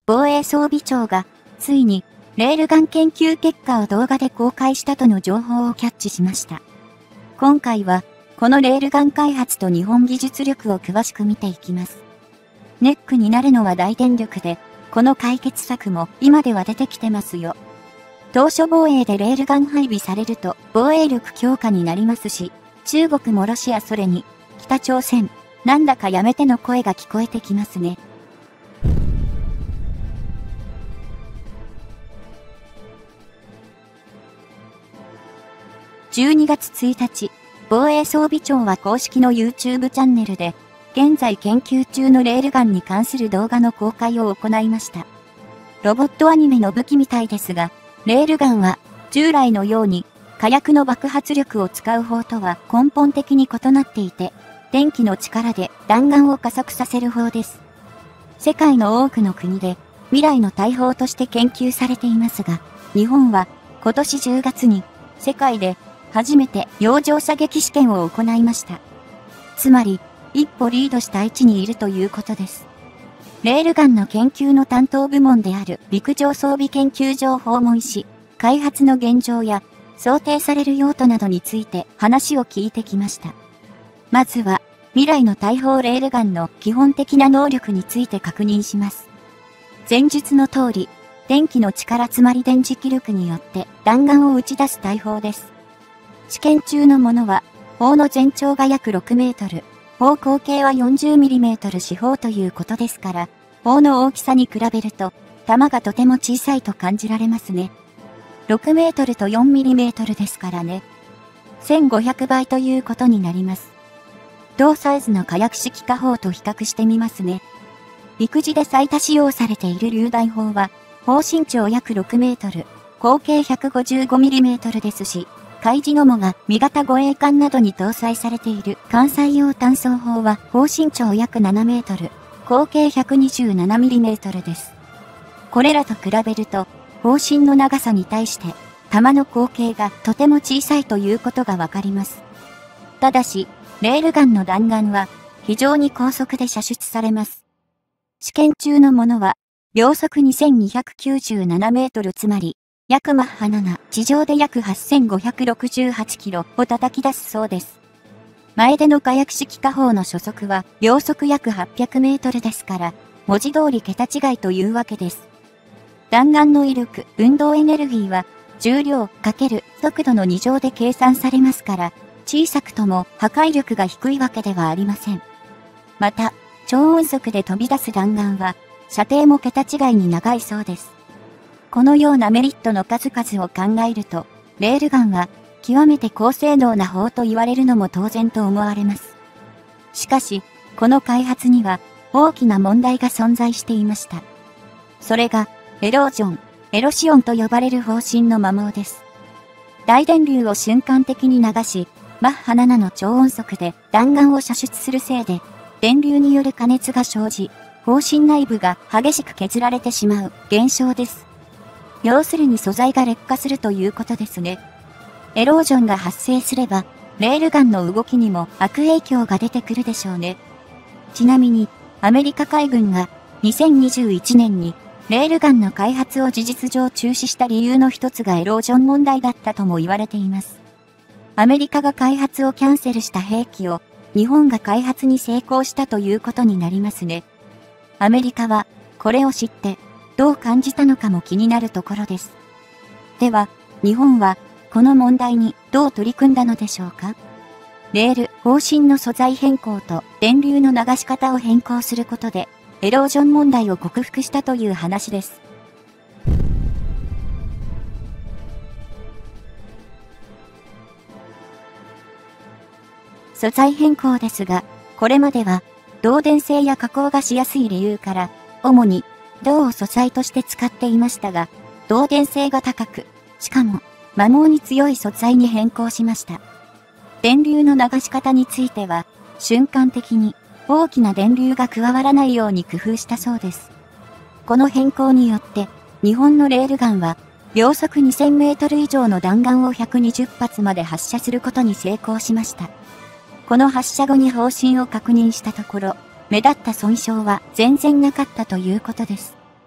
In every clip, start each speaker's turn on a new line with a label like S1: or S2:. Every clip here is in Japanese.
S1: 防衛装備庁が、ついに、レールガン研究結果を動画で公開したとの情報をキャッチしました。今回は、このレールガン開発と日本技術力を詳しく見ていきます。ネックになるのは大電力で、この解決策も今では出てきてますよ。当初防衛でレールガン配備されると防衛力強化になりますし、中国もロシアそれに、北朝鮮、なんだかやめての声が聞こえてきますね。12月1日、防衛装備庁は公式の YouTube チャンネルで、現在研究中のレールガンに関する動画の公開を行いました。ロボットアニメの武器みたいですが、レールガンは従来のように火薬の爆発力を使う方とは根本的に異なっていて、電気の力で弾丸を加速させる方です。世界の多くの国で未来の大砲として研究されていますが、日本は今年10月に世界で初めて洋上射撃試験を行いました。つまり、一歩リードした位置にいるということです。レールガンの研究の担当部門である陸上装備研究所を訪問し、開発の現状や想定される用途などについて話を聞いてきました。まずは、未来の大砲レールガンの基本的な能力について確認します。前述の通り、電気の力つまり電磁気力によって弾丸を打ち出す大砲です。試験中のものは、砲の全長が約6メートル、砲口径は 40mm 四方ということですから、砲の大きさに比べると、弾がとても小さいと感じられますね。6メートルと 4mm ですからね。1500倍ということになります。同サイズの火薬式火砲と比較してみますね。陸自で最多使用されている榴弾砲は、砲身長約6メートル、口径 155mm ですし、海自のもが味方護衛艦などに搭載されている艦載用単装砲は砲身長約7メートル、口径 127mm です。これらと比べると、砲身の長さに対して、弾の口径がとても小さいということがわかります。ただし、レールガンの弾丸は非常に高速で射出されます。試験中のものは、秒速2297メートルつまり、約マッハ7、地上で約8568キロを叩き出すそうです。前での火薬式火砲の初速は秒速約800メートルですから、文字通り桁違いというわけです。弾丸の威力、運動エネルギーは、重量×速度の2乗で計算されますから、小さくとも破壊力が低いわけではありません。また、超音速で飛び出す弾丸は、射程も桁違いに長いそうです。このようなメリットの数々を考えると、レールガンは極めて高性能な砲と言われるのも当然と思われます。しかし、この開発には大きな問題が存在していました。それが、エロシオンと呼ばれる方針の摩耗です。大電流を瞬間的に流し、マッハ7の超音速で弾丸を射出するせいで、電流による加熱が生じ、砲身内部が激しく削られてしまう現象です。要するに素材が劣化するということですね。エロージョンが発生すれば、レールガンの動きにも悪影響が出てくるでしょうね。ちなみに、アメリカ海軍が2021年にレールガンの開発を事実上中止した理由の一つがエロージョン問題だったとも言われています。アメリカが開発をキャンセルした兵器を日本が開発に成功したということになりますね。アメリカはこれを知ってどう感じたのかも気になるところです。では、日本はこの問題にどう取り組んだのでしょうか？レール、砲身の素材変更と電流の流し方を変更することで、エロージョン問題を克服したという話です。素材変更ですが、これまでは、導電性や加工がしやすい理由から、主に、銅を素材として使っていましたが、導電性が高く、しかも、摩耗に強い素材に変更しました。電流の流し方については、瞬間的に大きな電流が加わらないように工夫したそうです。この変更によって、日本のレールガンは、秒速2000メートル以上の弾丸を120発まで発射することに成功しました。この発射後に砲身を確認したところ、目立った損傷は全然なかったということです。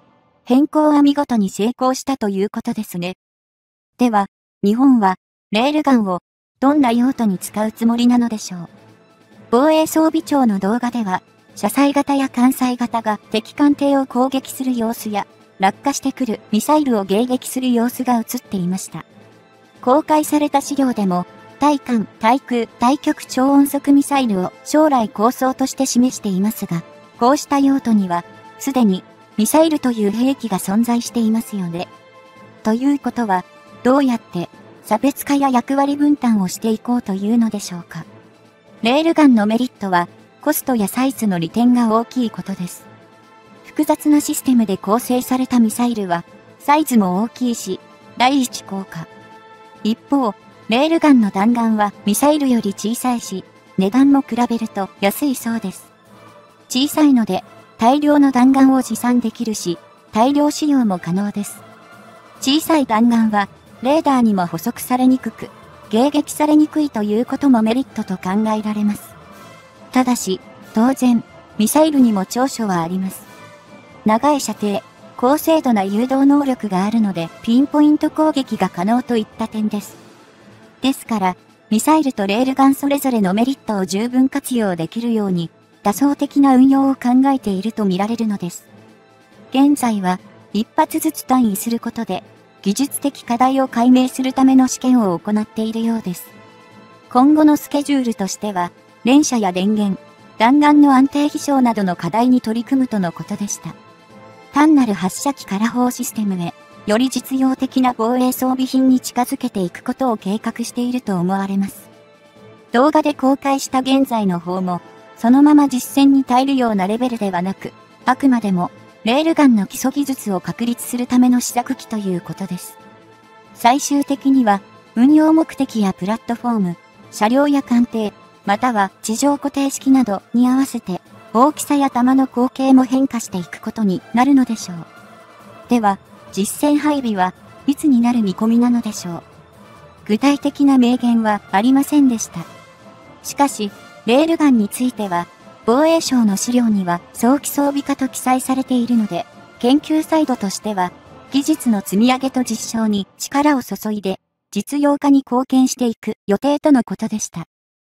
S1: 変更は見事に成功したということですね。では、日本は、レールガンを、どんな用途に使うつもりなのでしょう。防衛装備庁の動画では、車載型や艦載型が敵艦艇を攻撃する様子や、落下してくるミサイルを迎撃する様子が映っていました。公開された資料でも、対艦、対空、対極超音速ミサイルを将来構想として示していますが、こうした用途には、すでにミサイルという兵器が存在していますよね。ということは、どうやって差別化や役割分担をしていこうというのでしょうか。レールガンのメリットは、コストやサイズの利点が大きいことです。複雑なシステムで構成されたミサイルは、サイズも大きいし、第一高価。一方、レールガンの弾丸はミサイルより小さいし、値段も比べると安いそうです。小さいので、大量の弾丸を持参できるし、大量使用も可能です。小さい弾丸は、レーダーにも捕捉されにくく、迎撃されにくいということもメリットと考えられます。ただし、当然、ミサイルにも長所はあります。長い射程、高精度な誘導能力があるので、ピンポイント攻撃が可能といった点です。ですから、ミサイルとレールガンそれぞれのメリットを十分活用できるように、多層的な運用を考えていると見られるのです。現在は、一発ずつ単位することで、技術的課題を解明するための試験を行っているようです。今後のスケジュールとしては、連射や電源、弾丸の安定飛翔などの課題に取り組むとのことでした。単なる発射機から砲システムへ、より実用的な防衛装備品に近づけていくことを計画していると思われます。動画で公開した現在の方も、そのまま実戦に耐えるようなレベルではなく、あくまでも、レールガンの基礎技術を確立するための試作機ということです。最終的には、運用目的やプラットフォーム、車両や艦艇、または地上固定式などに合わせて、大きさや弾の口径も変化していくことになるのでしょう。では、実戦配備はいつになる見込みなのでしょう。具体的な明言はありませんでした。しかし、レールガンについては、防衛省の資料には早期装備化と記載されているので、研究サイドとしては、技術の積み上げと実証に力を注いで、実用化に貢献していく予定とのことでした。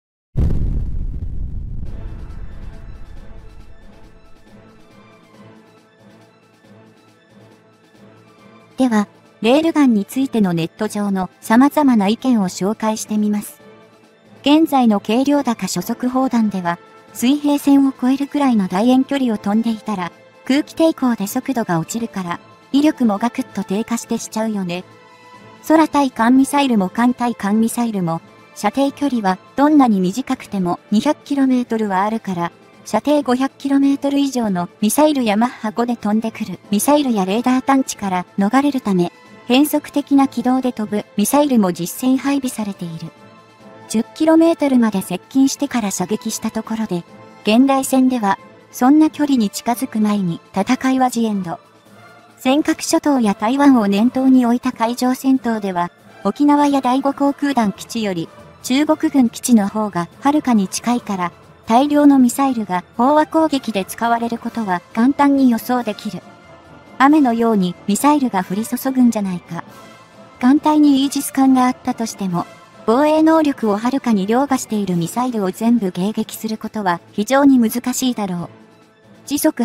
S1: では、レールガンについてのネット上の様々な意見を紹介してみます。現在の軽量高初速砲弾では、水平線を超えるくらいの大遠距離を飛んでいたら、空気抵抗で速度が落ちるから、威力もガクッと低下してしちゃうよね。空対艦ミサイルも艦対艦ミサイルも、射程距離はどんなに短くても 200km はあるから、射程 500km 以上のミサイルやマッハ5で飛んでくるミサイルやレーダー探知から逃れるため、変則的な軌道で飛ぶミサイルも実戦配備されている。10km まで接近してから射撃したところで、現代戦では、そんな距離に近づく前に戦いはジエンド。尖閣諸島や台湾を念頭に置いた海上戦闘では、沖縄や第5航空団基地より、中国軍基地の方がはるかに近いから、大量のミサイルが飽和攻撃で使われることは簡単に予想できる。雨のようにミサイルが降り注ぐんじゃないか。艦隊にイージス艦があったとしても、防衛能力をはるかに凌駕しているミサイルを全部迎撃することは非常に難しいだろう。時速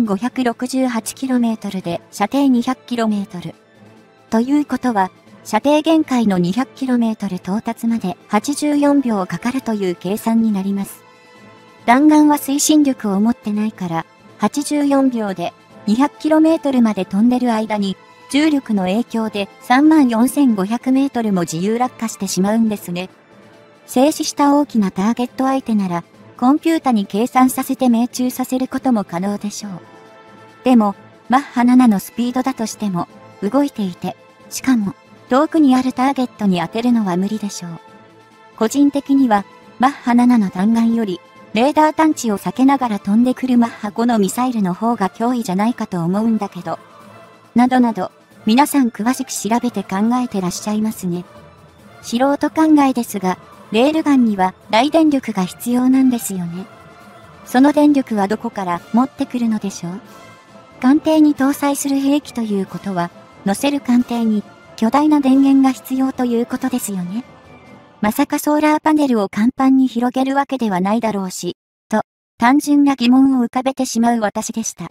S1: 8568km で射程 200km。ということは、射程限界の 200km 到達まで84秒かかるという計算になります。弾丸は推進力を持ってないから、84秒で 200km まで飛んでる間に、重力の影響で 34,500m も自由落下してしまうんですね。静止した大きなターゲット相手なら、コンピュータに計算させて命中させることも可能でしょう。でも、マッハ7のスピードだとしても、動いていて、しかも、遠くにあるターゲットに当てるのは無理でしょう。個人的には、マッハ7の弾丸より、レーダー探知を避けながら飛んでくるマッハ5のミサイルの方が脅威じゃないかと思うんだけど。などなど、皆さん詳しく調べて考えてらっしゃいますね。素人考えですが、レールガンには大電力が必要なんですよね。その電力はどこから持ってくるのでしょう？ 艦艇に搭載する兵器ということは、乗せる艦艇に巨大な電源が必要ということですよね。まさかソーラーパネルを甲板に広げるわけではないだろうし、と単純な疑問を浮かべてしまう私でした。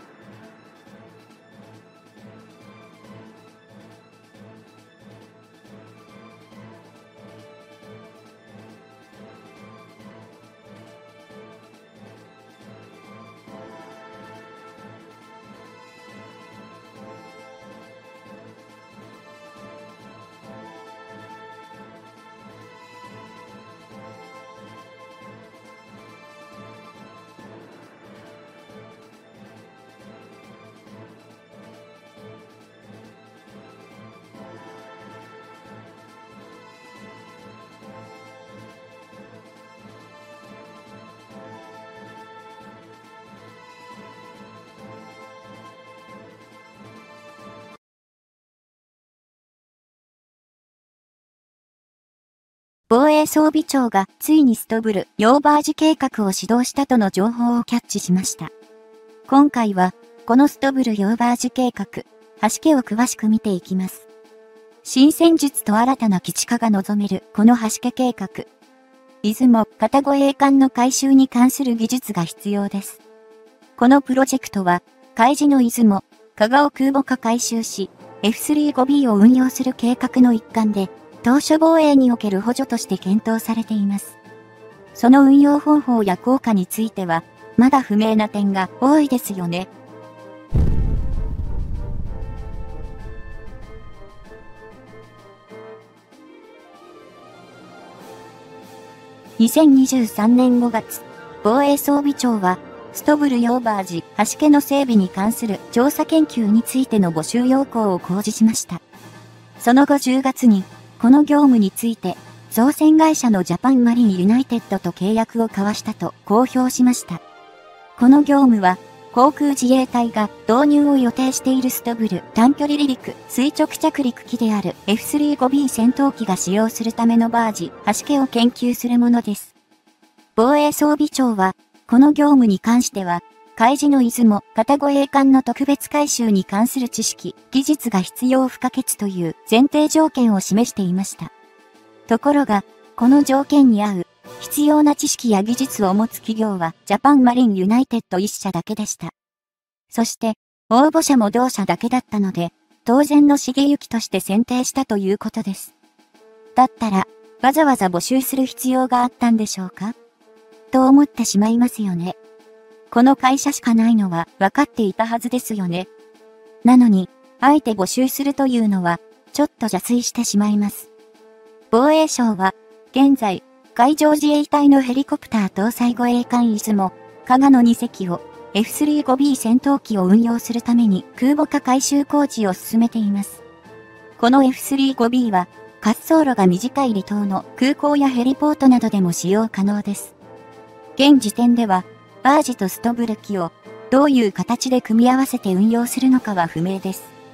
S1: 防衛装備庁がついにストブル・ヨーバージ計画を始動したとの情報をキャッチしました。今回は、このストブル・ヨーバージ計画、橋家を詳しく見ていきます。新戦術と新たな基地化が望めるこの橋家計画。出雲・片護衛艦の改修に関する技術が必要です。このプロジェクトは、海自の出雲、加賀を空母化改修し、F35B を運用する計画の一環で、島嶼防衛における補助として検討されています。その運用方法や効果については、まだ不明な点が多いですよね。2023年5月、防衛装備庁は、ストブル・ヨーバージ橋家の整備に関する調査研究についての募集要項を公示しました。その後10月に、この業務について、造船会社のジャパンマリンユナイテッドと契約を交わしたと公表しました。この業務は、航空自衛隊が導入を予定しているストブル短距離離陸垂直着陸機である F35B 戦闘機が使用するためのバージ、橋家を研究するものです。防衛装備庁は、この業務に関しては、海自の出雲、片護衛艦の特別改修に関する知識、技術が必要不可欠という前提条件を示していました。ところが、この条件に合う必要な知識や技術を持つ企業はジャパンマリンユナイテッド1社だけでした。そして、応募者も同社だけだったので、当然の重行として選定したということです。だったら、わざわざ募集する必要があったんでしょうか？と思ってしまいますよね。この会社しかないのは分かっていたはずですよね。なのに、あえて募集するというのは、ちょっと邪推してしまいます。防衛省は、現在、海上自衛隊のヘリコプター搭載護衛艦出雲、加賀の2隻を F35B 戦闘機を運用するために空母化改修工事を進めています。この F35B は、滑走路が短い離島の空港やヘリポートなどでも使用可能です。現時点では、バージとストブル機をどういう形で組み合わせて運用するのかは不明です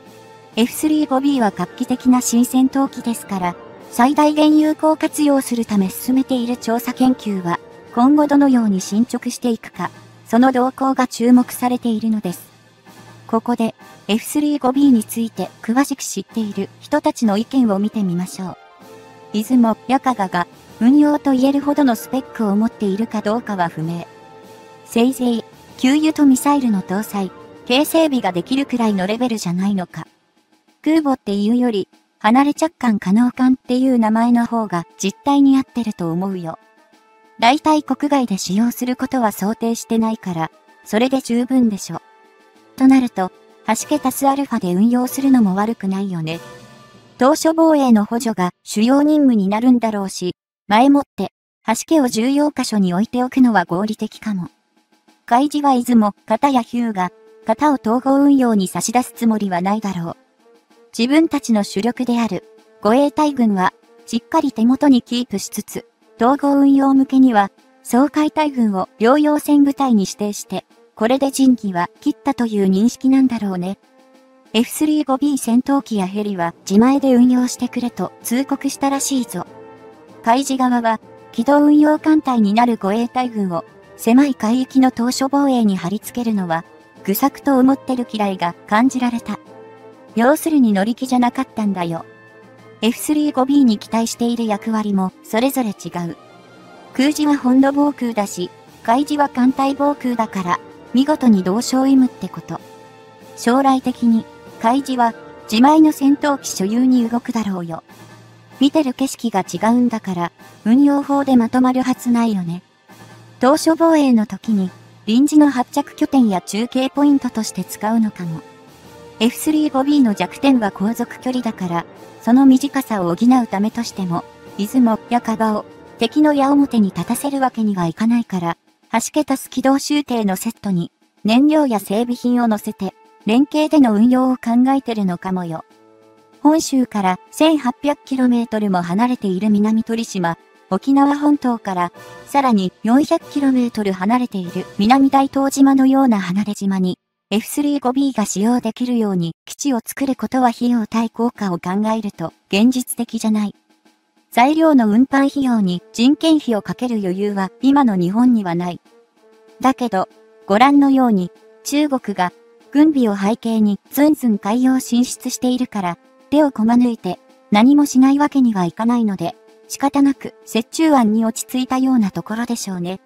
S1: 。F35B は画期的な新戦闘機ですから、最大限有効活用するため進めている調査研究は、今後どのように進捗していくか、その動向が注目されているのです。ここで F35B について詳しく知っている人たちの意見を見てみましょう。出雲や加賀が運用と言えるほどのスペックを持っているかどうかは不明。せいぜい、給油とミサイルの搭載、軽整備ができるくらいのレベルじゃないのか。空母っていうより、離れ着艦可能艦っていう名前の方が実態に合ってると思うよ。大体国外で使用することは想定してないから、それで十分でしょ。となると、橋家足すアルファで運用するのも悪くないよね。島嶼防衛の補助が主要任務になるんだろうし、前もって、橋家を重要箇所に置いておくのは合理的かも。海自は出雲、片や日向、片を統合運用に差し出すつもりはないだろう。自分たちの主力である護衛隊軍はしっかり手元にキープしつつ、統合運用向けには掃海隊軍を両用戦部隊に指定して、これで陣機は切ったという認識なんだろうね。F35B 戦闘機やヘリは自前で運用してくれと通告したらしいぞ。海自側は機動運用艦隊になる護衛隊軍を狭い海域の島嶼防衛に貼り付けるのは愚策と思ってる嫌いが感じられた。要するに乗り気じゃなかったんだよ。F35B に期待している役割もそれぞれ違う。空自は本土防空だし、海自は艦隊防空だから、見事に同床異夢ってこと。将来的に、海自は自前の戦闘機所有に動くだろうよ。見てる景色が違うんだから、運用法でまとまるはずないよね。当初防衛の時に、臨時の発着拠点や中継ポイントとして使うのかも。F35B の弱点は航続距離だから、その短さを補うためとしても、出雲やカバを敵の矢面に立たせるわけにはいかないから、端けた軌道修正のセットに燃料や整備品を乗せて、連携での運用を考えてるのかもよ。本州から 1800km も離れている南鳥島、沖縄本島からさらに 400km 離れている南大東島のような離れ島に、F35B が使用できるように基地を作ることは費用対効果を考えると現実的じゃない。材料の運搬費用に人件費をかける余裕は今の日本にはない。だけど、ご覧のように中国が軍備を背景にずんずん海洋進出しているから手をこま抜いて何もしないわけにはいかないので仕方なく折衷案に落ち着いたようなところでしょうね。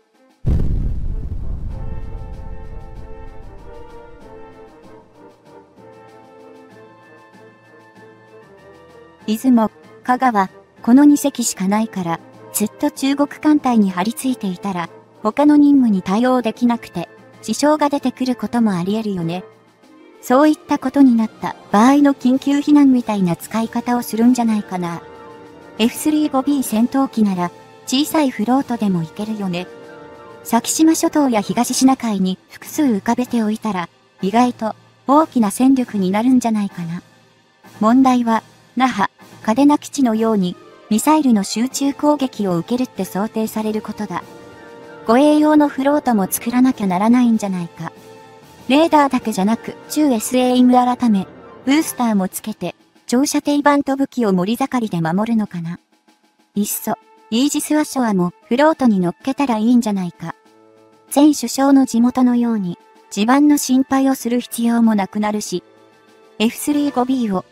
S1: 出雲、香川、この2隻しかないから、ずっと中国艦隊に張り付いていたら、他の任務に対応できなくて、支障が出てくることもあり得るよね。そういったことになった場合の緊急避難みたいな使い方をするんじゃないかな。F35B 戦闘機なら、小さいフロートでもいけるよね。先島諸島や東シナ海に複数浮かべておいたら、意外と大きな戦力になるんじゃないかな。問題は、那覇、嘉手納基地のように、ミサイルの集中攻撃を受けるって想定されることだ。護衛用のフロートも作らなきゃならないんじゃないか。レーダーだけじゃなく、中 SAM 改め、ブースターもつけて、長射程版と武器を盛り盛りで守るのかな。いっそ、イージス・アショアもフロートに乗っけたらいいんじゃないか。前首相の地元のように、地盤の心配をする必要もなくなるし、F35B を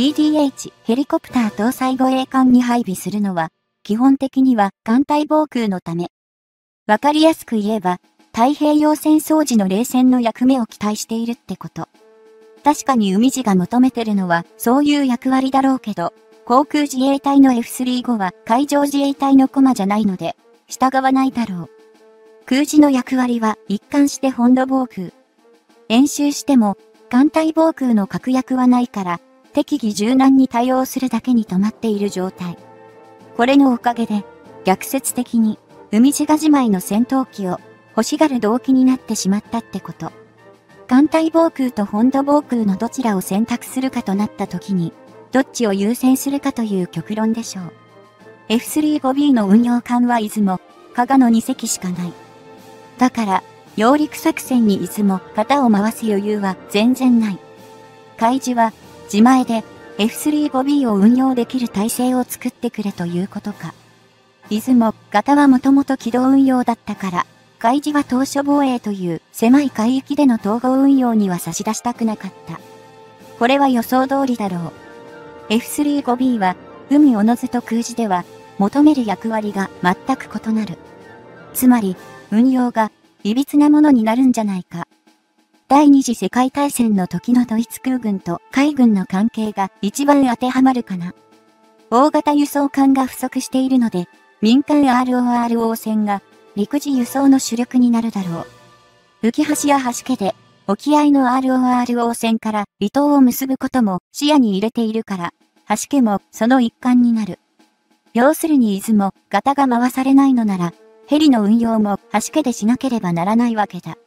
S1: DDH ヘリコプター搭載護衛艦に配備するのは、基本的には艦隊防空のため。わかりやすく言えば、太平洋戦争時の冷戦の役目を期待しているってこと。確かに海自が求めてるのはそういう役割だろうけど、航空自衛隊の F35 は海上自衛隊の駒じゃないので、従わないだろう。空自の役割は一貫して本土防空。演習しても、艦隊防空の確約はないから、適宜柔軟に対応するだけに止まっている状態。これのおかげで、逆説的に、海自が自前の戦闘機を欲しがる動機になってしまったってこと。艦隊防空と本土防空のどちらを選択するかとなった時に、どっちを優先するかという極論でしょう。F35B の運用艦は出雲、加賀の2隻しかない。だから、揚陸作戦に出雲、型を回す余裕は全然ない。海自は、自前で F35B を運用できる体制を作ってくれということか。出雲、型はもともと機動運用だったから、海自は島嶼防衛という狭い海域での統合運用には差し出したくなかった。これは予想通りだろう。F35B は、海おのずと空自では、求める役割が全く異なる。つまり、運用が、いびつなものになるんじゃないか。第二次世界大戦の時のドイツ空軍と海軍の関係が一番当てはまるかな。大型輸送艦が不足しているので、民間 RORO 船が陸自輸送の主力になるだろう。浮き橋や橋家で沖合の RORO 船から離島を結ぶことも視野に入れているから、橋家もその一環になる。要するに出雲、型が回されないのなら、ヘリの運用も橋家でしなければならないわけだ。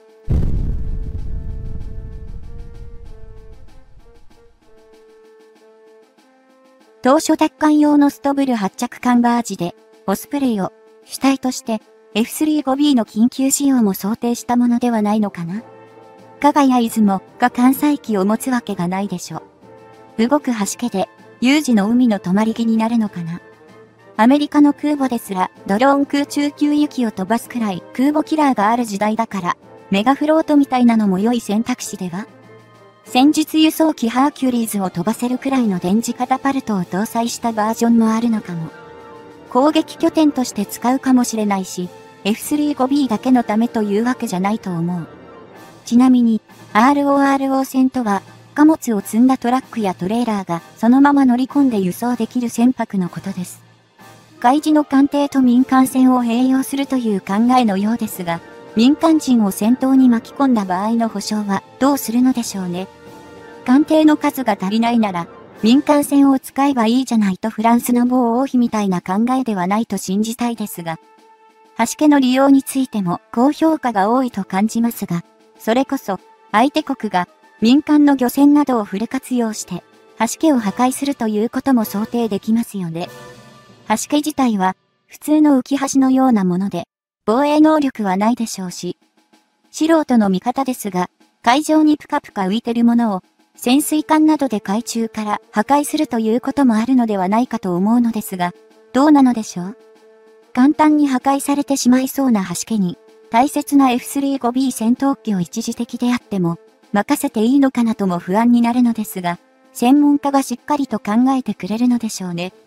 S1: 当初奪還用のストブル発着艦バージで、オスプレイを主体として F35B の緊急使用も想定したものではないのかな。加賀や出雲が艦載機を持つわけがないでしょ。動く橋家で有事の海の止まり木になるのかな。アメリカの空母ですらドローン空中給油機を飛ばすくらい空母キラーがある時代だから、 メガフロートみたいなのも良い選択肢では？戦術輸送機ハーキュリーズを飛ばせるくらいの電磁カタパルトを搭載したバージョンもあるのかも。攻撃拠点として使うかもしれないし、F35B だけのためというわけじゃないと思う。ちなみに、RORO 戦とは、貨物を積んだトラックやトレーラーがそのまま乗り込んで輸送できる船舶のことです。外事の艦艇と民間船を併用するという考えのようですが、民間人を戦闘に巻き込んだ場合の保証はどうするのでしょうね。艦艇の数が足りないなら、民間船を使えばいいじゃないとフランスの某王妃みたいな考えではないと信じたいですが、橋家の利用についても高評価が多いと感じますが、それこそ相手国が民間の漁船などをフル活用して橋家を破壊するということも想定できますよね。橋家自体は普通の浮き橋のようなもので防衛能力はないでしょうし、素人の見方ですが、海上にぷかぷか浮いてるものを潜水艦などで海中から破壊するということもあるのではないかと思うのですが、どうなのでしょう？簡単に破壊されてしまいそうな橋家に、大切な F35B 戦闘機を一時的であっても、任せていいのかなとも不安になるのですが、専門家がしっかりと考えてくれるのでしょうね。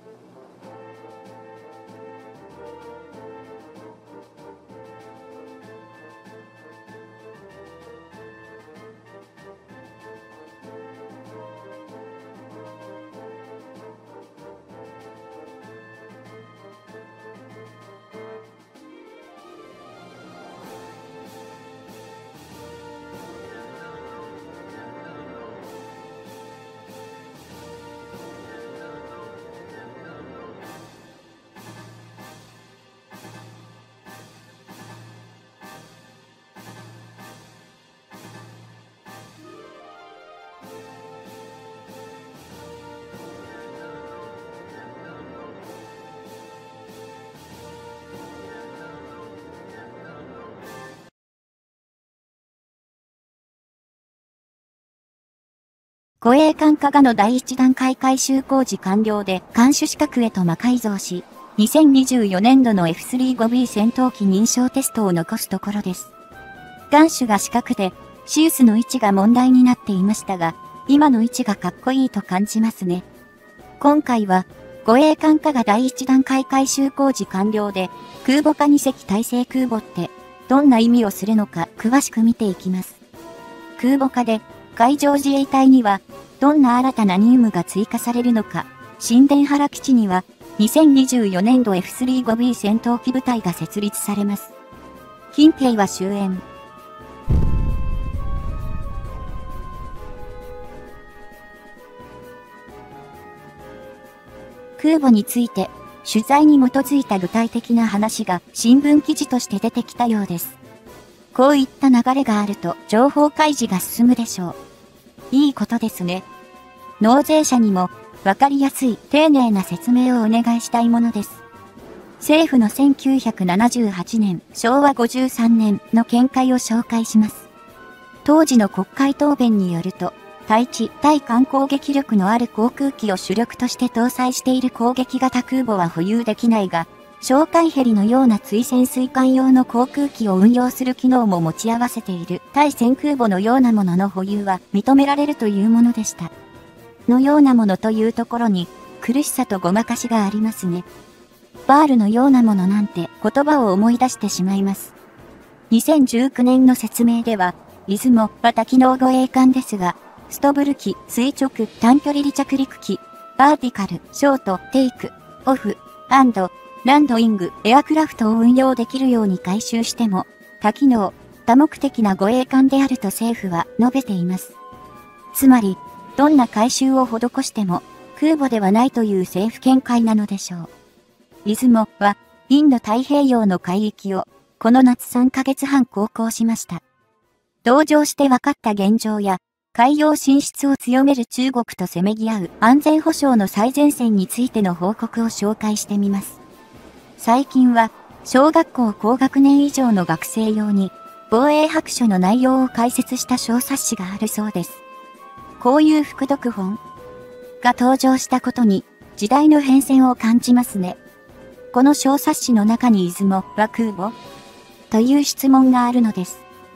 S1: 護衛艦加賀の第一段階改修工事完了で艦首資格へと魔改造し、2024年度の F35B 戦闘機認証テストを残すところです。艦首が四角で、シウスの位置が問題になっていましたが、今の位置がかっこいいと感じますね。今回は、護衛艦加賀第一段階改修工事完了で、空母化2隻体制空母って、どんな意味をするのか詳しく見ていきます。空母化で、海上自衛隊には、どんな新たな任務が追加されるのか、新田原基地には、2024年度 F35B 戦闘機部隊が設立されます。近平は終焉。空母について、取材に基づいた具体的な話が新聞記事として出てきたようです。こういった流れがあると情報開示が進むでしょう。いいことですね。納税者にもわかりやすい丁寧な説明をお願いしたいものです。政府の1978年、昭和53年の見解を紹介します。当時の国会答弁によると、対地、対艦攻撃力のある航空機を主力として搭載している攻撃型空母は保有できないが、哨戒ヘリのような追潜水艦用の航空機を運用する機能も持ち合わせている対戦空母のようなものの保有は認められるというものでした。のようなものというところに苦しさとごまかしがありますね。バールのようなものなんて言葉を思い出してしまいます。2019年の説明では、出雲は多機能護衛艦ですが、ストブル機、垂直、短距離離着陸機、バーティカル、ショート、テイク、オフ、ランドイング、エアクラフトを運用できるように改修しても、多機能、多目的な護衛艦であると政府は述べています。つまり、どんな改修を施しても、空母ではないという政府見解なのでしょう。出雲は、インド太平洋の海域を、この夏3ヶ月半航行しました。同乗して分かった現状や、海洋進出を強める中国とせめぎ合う安全保障の最前線についての報告を紹介してみます。最近は、小学校高学年以上の学生用に、防衛白書の内容を解説した小冊子があるそうです。こういう副読本が登場したことに、時代の変遷を感じますね。この小冊子の中に出雲は空母という質問があるのです。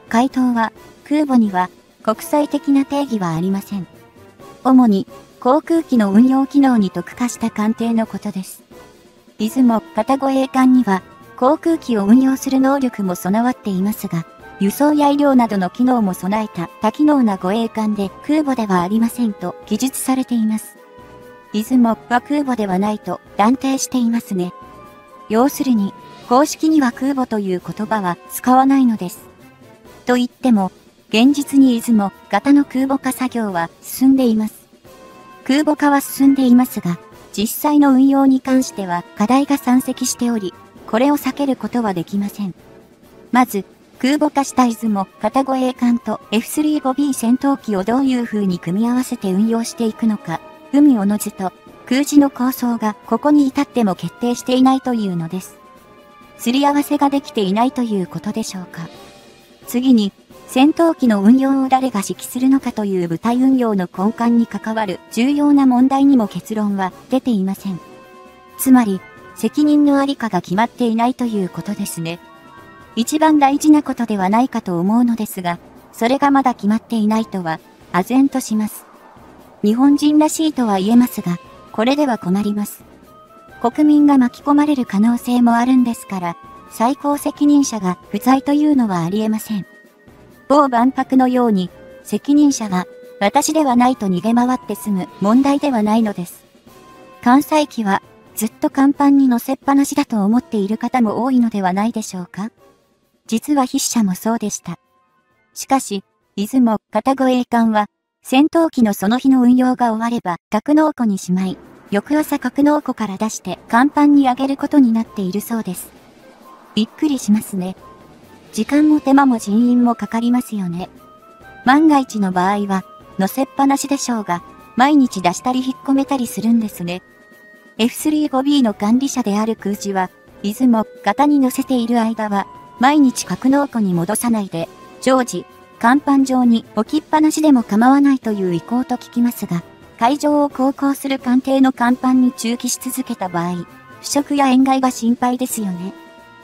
S1: 回答は、空母には国際的な定義はありません。主に航空機の運用機能に特化した艦艇のことです。出雲型護衛艦には航空機を運用する能力も備わっていますが、輸送や医療などの機能も備えた多機能な護衛艦で空母ではありませんと記述されています。出雲は空母ではないと断定していますね。要するに、公式には空母という言葉は使わないのです。と言っても、現実に出雲型の空母化作業は進んでいます。空母化は進んでいますが、実際の運用に関しては課題が山積しており、これを避けることはできません。まず、空母化した出雲型護衛艦と F-35B 戦闘機をどういう風に組み合わせて運用していくのか、海おのずと空自の構想がここに至っても決定していないというのです。すり合わせができていないということでしょうか。次に、戦闘機の運用を誰が指揮するのかという部隊運用の根幹に関わる重要な問題にも結論は出ていません。つまり、責任のありかが決まっていないということですね。一番大事なことではないかと思うのですが、それがまだ決まっていないとは、唖然とします。日本人らしいとは言えますが、これでは困ります。国民が巻き込まれる可能性もあるんですから、最高責任者が不在というのはありえません。某万博のように、責任者が私ではないと逃げ回って済む問題ではないのです。関西機はずっと甲板に乗せっぱなしだと思っている方も多いのではないでしょうか。実は筆者もそうでした。しかし、出雲型護衛艦は、戦闘機のその日の運用が終われば格納庫にしまい、翌朝格納庫から出して甲板に上げることになっているそうです。びっくりしますね。時間も手間も人員もかかりますよね。万が一の場合は、乗せっぱなしでしょうが、毎日出したり引っ込めたりするんですね。F-35B の管理者である空自は、出雲型に乗せている間は、毎日格納庫に戻さないで、常時、甲板上に置きっぱなしでも構わないという意向と聞きますが、海上を航行する艦艇の甲板に駐機し続けた場合、腐食や塩害が心配ですよね。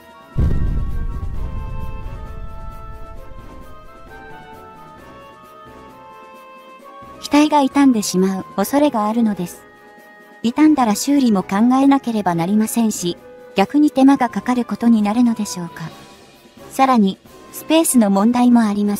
S1: 機体が傷んでしまう恐れがあるのです。傷んだら修理も考えなければなりませんし、逆に手間がかかることになるのでしょうか。さらに、スペースの問題もあります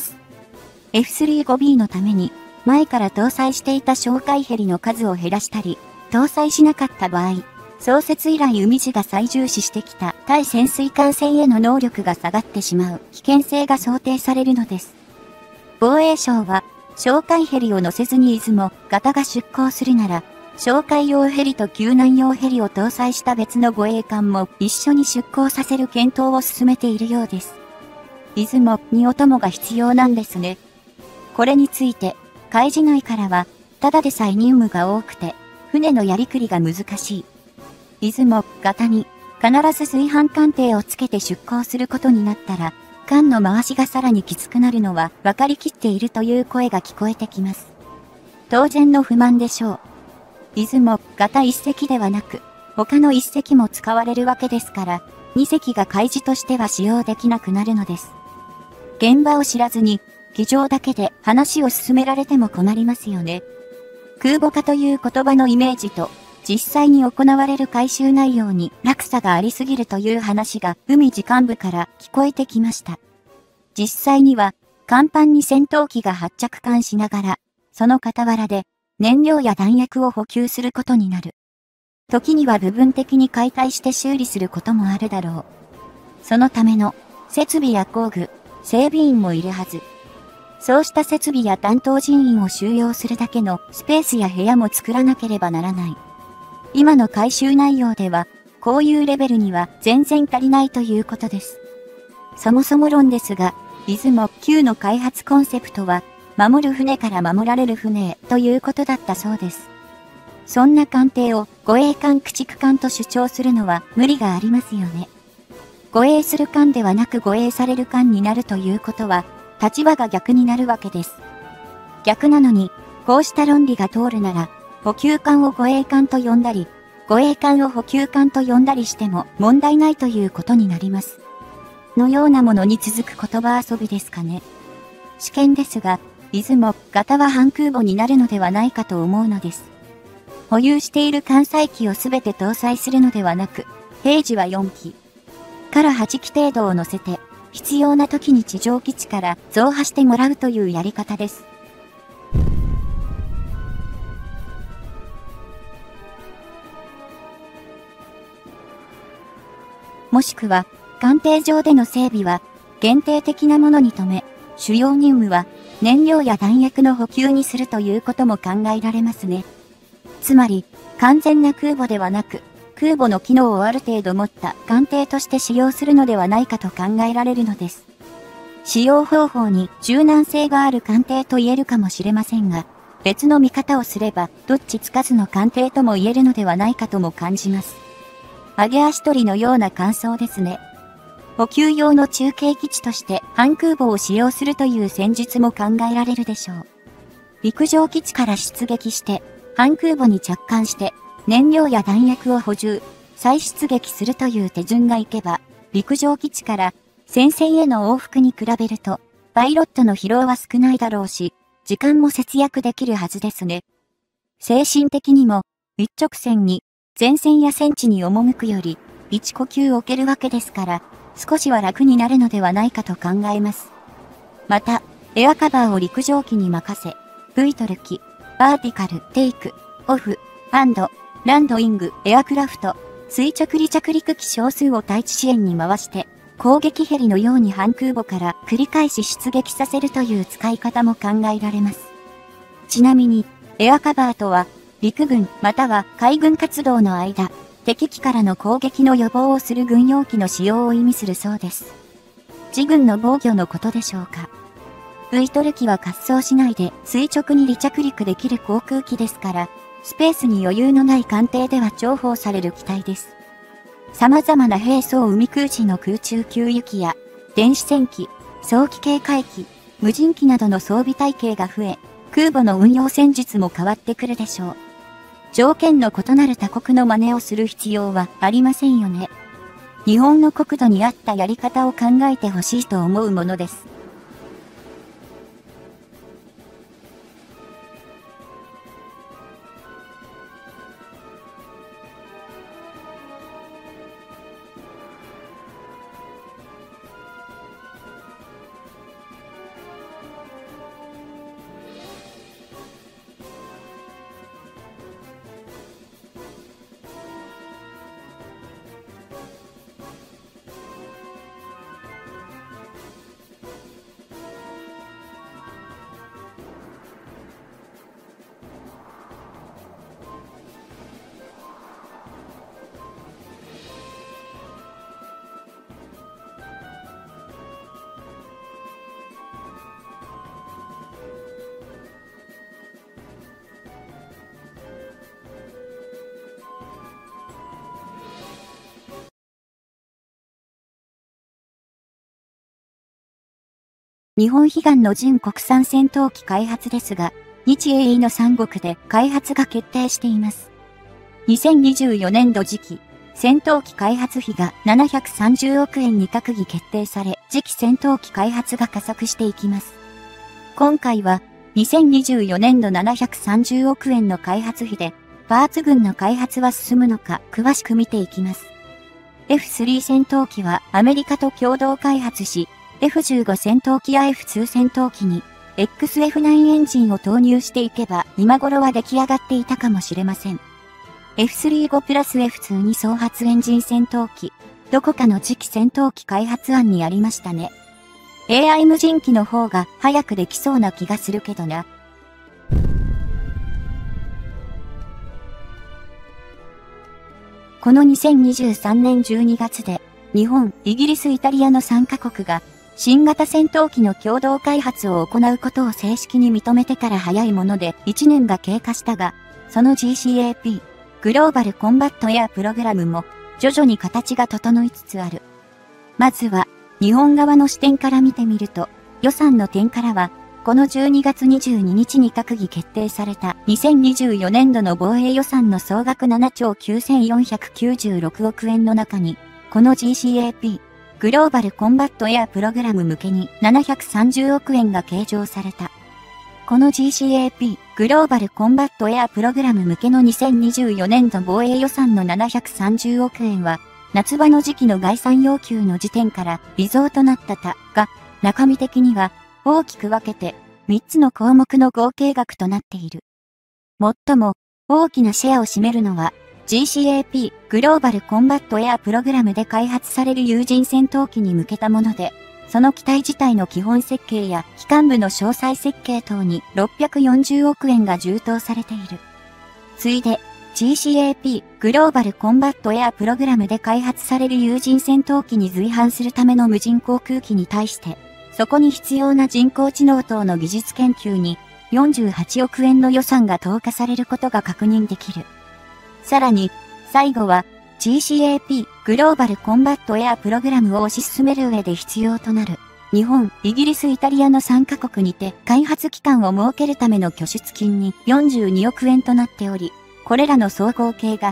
S1: 。F-35B のために、前から搭載していた哨戒ヘリの数を減らしたり、搭載しなかった場合、創設以来海自が最重視してきた対潜水艦船への能力が下がってしまう危険性が想定されるのです。防衛省は、哨戒ヘリを乗せずに出雲型が出港するなら、哨戒用ヘリと救難用ヘリを搭載した別の護衛艦も一緒に出港させる検討を進めているようです。出雲にお供が必要なんですね。これについて、海自内からは、ただでさえ任務が多くて、船のやりくりが難しい。出雲型に、必ず炊飯艦艇をつけて出港することになったら、艦の回しがさらにきつくなるのは分かりきっているという声が聞こえてきます。当然の不満でしょう。出雲型1隻ではなく、他の1隻も使われるわけですから、2隻が海自としては使用できなくなるのです。現場を知らずに、机上だけで話を進められても困りますよね。空母化という言葉のイメージと、実際に行われる改修内容に落差がありすぎるという話が海自幹部から聞こえてきました。実際には、甲板に戦闘機が発着艦しながら、その傍らで燃料や弾薬を補給することになる。時には部分的に解体して修理することもあるだろう。そのための設備や工具、整備員もいるはず。そうした設備や担当人員を収容するだけのスペースや部屋も作らなければならない。今の改修内容では、こういうレベルには全然足りないということです。そもそも論ですが、出雲級の開発コンセプトは、守る船から守られる船へということだったそうです。そんな艦艇を護衛艦駆逐艦と主張するのは無理がありますよね。護衛する艦ではなく護衛される艦になるということは、立場が逆になるわけです。逆なのに、こうした論理が通るなら、補給艦を護衛艦と呼んだり、護衛艦を補給艦と呼んだりしても問題ないということになります。のようなものに続く言葉遊びですかね。 試験ですが、出雲型は半空母になるのではないかと思うのです。保有している艦載機をすべて搭載するのではなく、平時は4機から8機程度を乗せて、必要な時に地上基地から増派してもらうというやり方です。もしくは、艦艇上での整備は、限定的なものに止め、主要任務は、燃料や弾薬の補給にするということも考えられますね。つまり、完全な空母ではなく、空母の機能をある程度持った艦艇として使用するのではないかと考えられるのです。使用方法に柔軟性がある艦艇と言えるかもしれませんが、別の見方をすれば、どっちつかずの艦艇とも言えるのではないかとも感じます。揚げ足取りのような感想ですね。補給用の中継基地として半空母を使用するという戦術も考えられるでしょう。陸上基地から出撃して、半空母に着艦して、燃料や弾薬を補充、再出撃するという手順がいけば、陸上基地から戦線への往復に比べると、パイロットの疲労は少ないだろうし、時間も節約できるはずですね。精神的にも、一直線に、前線や戦地に赴くより、一呼吸置けるわけですから、少しは楽になるのではないかと考えます。また、エアカバーを陸上機に任せ、V トル機、バーティカル、テイク、オフ、ランドイング、エアクラフト、垂直離着陸機少数を対地支援に回して、攻撃ヘリのように半空母から繰り返し出撃させるという使い方も考えられます。ちなみに、エアカバーとは、陸軍または海軍活動の間、敵機からの攻撃の予防をする軍用機の使用を意味するそうです。自軍の防御のことでしょうか。V トル機は滑走しないで垂直に離着陸できる航空機ですから、スペースに余裕のない艦艇では重宝される機体です。様々な兵装海空時の空中給油機や、電子戦機、早期警戒機、無人機などの装備体系が増え、空母の運用戦術も変わってくるでしょう。条件の異なる他国の真似をする必要はありませんよね。日本の国土に合ったやり方を考えてほしいと思うものです。日本悲願の純国産戦闘機開発ですが、日英の三国で開発が決定しています。2024年度次期、戦闘機開発費が730億円に閣議決定され、次期戦闘機開発が加速していきます。今回は、2024年度730億円の開発費で、パーツ群の開発は進むのか詳しく見ていきます。F3 戦闘機はアメリカと共同開発し、F15 戦闘機や F2 戦闘機に XF9 エンジンを投入していけば今頃は出来上がっていたかもしれません。F35 プラス F2 に総発エンジン戦闘機、どこかの次期戦闘機開発案にありましたね。AI 無人機の方が早くできそうな気がするけどな。この2023年12月で、日本、イギリス、イタリアの3カ国が、新型戦闘機の共同開発を行うことを正式に認めてから早いもので1年が経過したが、その GCAP、グローバルコンバットエアプログラムも、徐々に形が整いつつある。まずは、日本側の視点から見てみると、予算の点からは、この12月22日に閣議決定された2024年度の防衛予算の総額7兆9496億円の中に、この GCAP、 グローバルコンバットエアプログラム向けに730億円が計上された。この GCAP グローバルコンバットエアプログラム向けの2024年度防衛予算の730億円は、夏場の時期の概算要求の時点から微増となったが、中身的には大きく分けて3つの項目の合計額となっている。最も大きなシェアを占めるのは GCAP グローバルコンバットエアプログラムで開発される有人戦闘機に向けたもので、その機体自体の基本設計や機関部の詳細設計等に640億円が充当されている。次いで GCAP グローバルコンバットエアプログラムで開発される有人戦闘機に随伴するための無人航空機に対して、そこに必要な人工知能等の技術研究に48億円の予算が投下されることが確認できる。さらに、最後は GCAP グローバルコンバットエアプログラムを推し進める上で必要となる日本、イギリス、イタリアの3カ国にて開発期間を設けるための拠出金に42億円となっており、これらの総合計が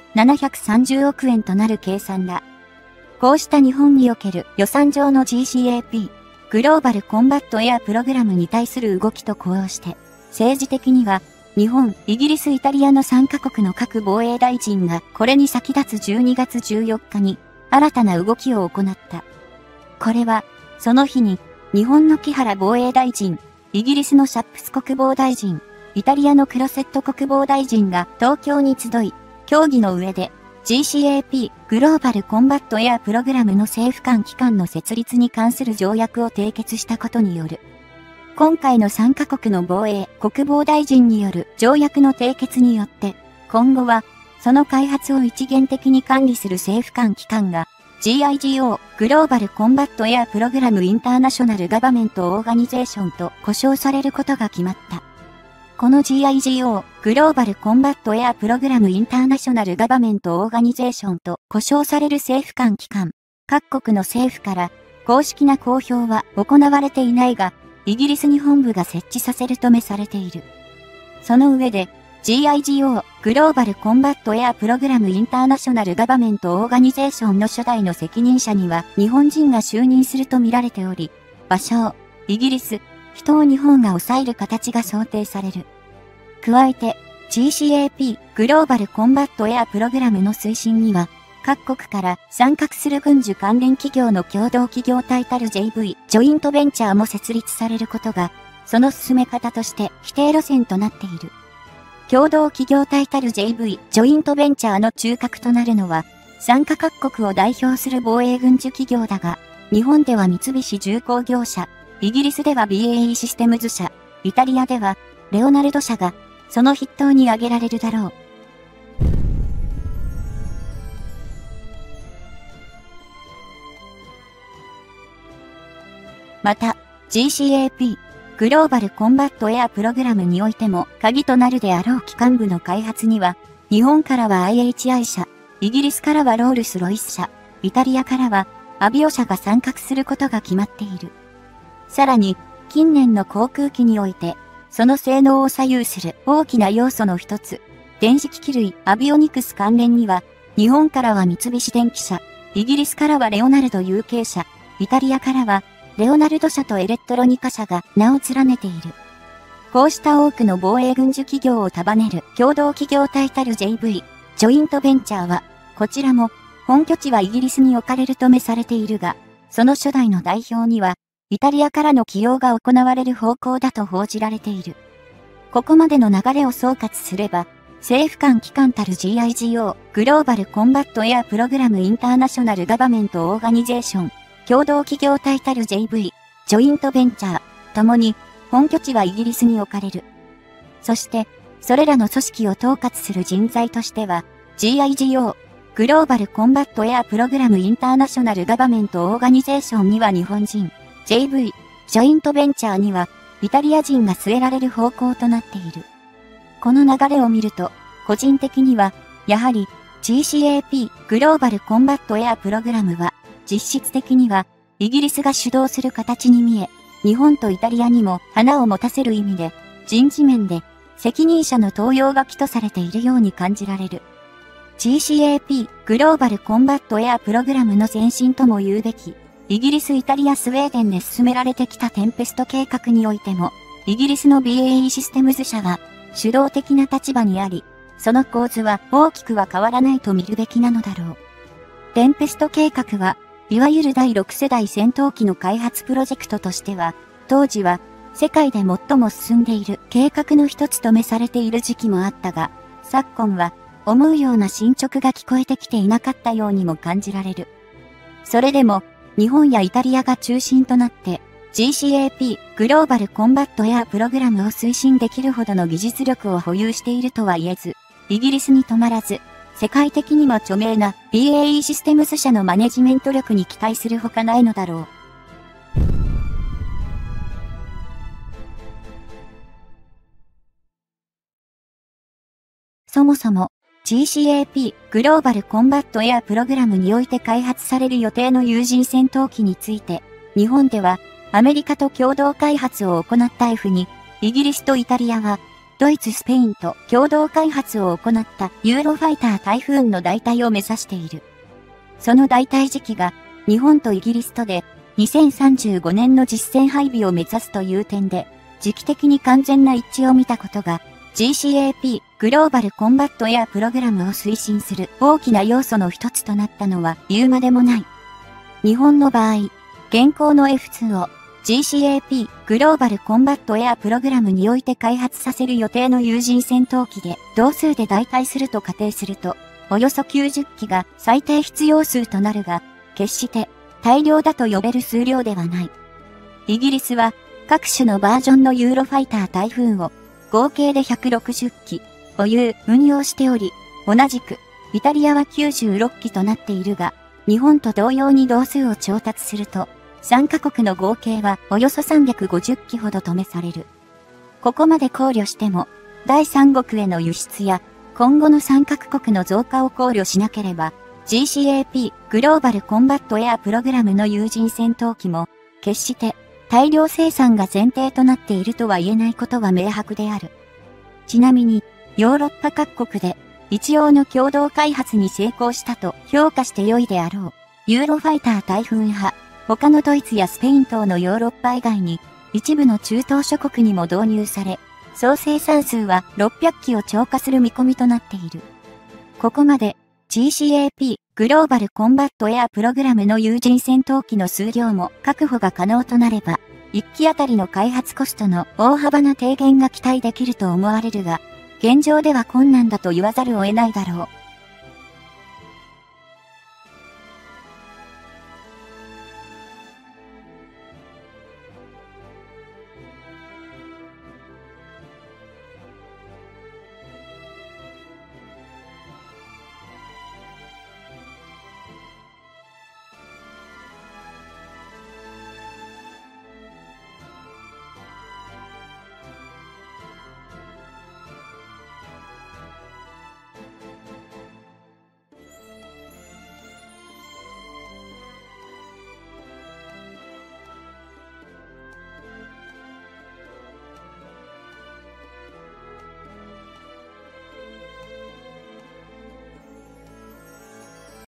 S1: 730億円となる計算だ。こうした日本における予算上の GCAP グローバルコンバットエアプログラムに対する動きと呼応して、政治的には日本、イギリス、イタリアの3カ国の各防衛大臣がこれに先立つ12月14日に新たな動きを行った。これは、その日に日本の木原防衛大臣、イギリスのシャップス国防大臣、イタリアのクロセット国防大臣が東京に集い、協議の上で GCAP グローバルコンバットエアプログラムの政府間機関の設立に関する条約を締結したことによる。今回の3カ国の防衛国防大臣による条約の締結によって、今後はその開発を一元的に管理する政府間機関が GIGO グローバルコンバットエアプログラムインターナショナルガバメントオーガニゼーションと呼称されることが決まった。この GIGO グローバルコンバットエアプログラムインターナショナルガバメントオーガニゼーションと呼称される政府間機関、各国の政府から公式な公表は行われていないが、イギリスに本部が設置させるとめされている。その上で、GIGO グローバルコンバットエアプログラムインターナショナルガバメントオーガニゼーションの初代の責任者には日本人が就任すると見られており、場所をイギリス、人を日本が抑える形が想定される。加えて、GCAP グローバルコンバットエアプログラムの推進には、各国から参画する軍需関連企業の共同企業体たる JV ジョイントベンチャーも設立されることが、その進め方として規定路線となっている。共同企業体たる JV ジョイントベンチャーの中核となるのは、参加各国を代表する防衛軍需企業だが、日本では三菱重工業社、イギリスでは BAE システムズ社、イタリアではレオナルド社が、その筆頭に挙げられるだろう。また、GCAP、グローバルコンバットエアプログラムにおいても鍵となるであろう機関部の開発には、日本からは IHI 社、イギリスからはロールスロイス社、イタリアからはアビオ社が参画することが決まっている。さらに、近年の航空機において、その性能を左右する大きな要素の一つ、電子機器類アビオニクス関連には、日本からは三菱電機社、イギリスからはレオナルド UK 社、イタリアからはレオナルド社とエレクトロニカ社が名を連ねている。こうした多くの防衛軍需企業を束ねる共同企業体たる JV、ジョイントベンチャーは、こちらも本拠地はイギリスに置かれるとめされているが、その初代の代表には、イタリアからの起用が行われる方向だと報じられている。ここまでの流れを総括すれば、政府間機関たる GIGO、グローバルコンバットエアプログラムインターナショナルガバメントオーガニゼーション、共同企業体たる JV、ジョイントベンチャー、ともに、本拠地はイギリスに置かれる。そして、それらの組織を統括する人材としては、GIGO、グローバルコンバットエアプログラムインターナショナルガバメントオーガニゼーションには日本人、JV、ジョイントベンチャーには、イタリア人が据えられる方向となっている。この流れを見ると、個人的には、やはり、GCAP、グローバルコンバットエアプログラムは、実質的には、イギリスが主導する形に見え、日本とイタリアにも花を持たせる意味で、人事面で責任者の登用が起とされているように感じられる。GCAP、グローバルコンバットエアプログラムの前身とも言うべき、 イギリス、イタリア、スウェーデンで進められてきたテンペスト計画においても、イギリスの BAE システムズ社は主導的な立場にあり、その構図は大きくは変わらないと見るべきなのだろう。テンペスト計画は、いわゆる第6世代戦闘機の開発プロジェクトとしては、当時は世界で最も進んでいる計画の一つと召されている時期もあったが、昨今は思うような進捗が聞こえてきていなかったようにも感じられる。それでも、日本やイタリアが中心となって、GCAP グローバルコンバットエアプログラムを推進できるほどの技術力を保有しているとは言えず、イギリスに止まらず、世界的にも著名な BAE システムズ社のマネジメント力に期待するほかないのだろう。そもそも GCAP グローバルコンバットエアプログラムにおいて開発される予定の有人戦闘機について、日本ではアメリカと共同開発を行った F に、イギリスとイタリアはドイツ、スペインと共同開発を行ったユーロファイタータイフーンの代替を目指している。その代替時期が日本とイギリスとで2035年の実戦配備を目指すという点で時期的に完全な一致を見たことが GCAP グローバルコンバットエアプログラムを推進する大きな要素の一つとなったのは言うまでもない。日本の場合、現行の F2 をGCAP グローバルコンバットエアプログラムにおいて開発させる予定の有人戦闘機で同数で代替すると仮定すると、およそ90機が最低必要数となるが、決して大量だと呼べる数量ではない。イギリスは各種のバージョンのユーロファイタータイフーンを合計で160機保有・運用しており、同じくイタリアは96機となっているが、日本と同様に同数を調達すると、3カ国の合計はおよそ350機ほどとめされる。ここまで考慮しても、第三国への輸出や今後の参画国の増加を考慮しなければ、GCAP グローバルコンバットエアプログラムの有人戦闘機も、決して大量生産が前提となっているとは言えないことは明白である。ちなみに、ヨーロッパ各国で一応の共同開発に成功したと評価して良いであろう。ユーロファイタータイフーン派。他のドイツやスペイン等のヨーロッパ以外に、一部の中東諸国にも導入され、総生産数は600機を超過する見込みとなっている。ここまで GCAP グローバルコンバットエアプログラムの有人戦闘機の数量も確保が可能となれば、1機あたりの開発コストの大幅な低減が期待できると思われるが、現状では困難だと言わざるを得ないだろう。